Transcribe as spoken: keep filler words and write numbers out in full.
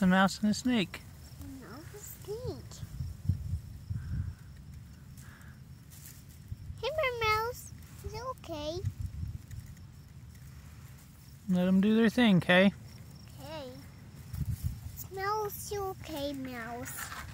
a mouse and a snake. A mouse and a snake. Hey, my mouse. Is it okay? Let them do their thing, Kay. Okay. Smells you okay, mouse?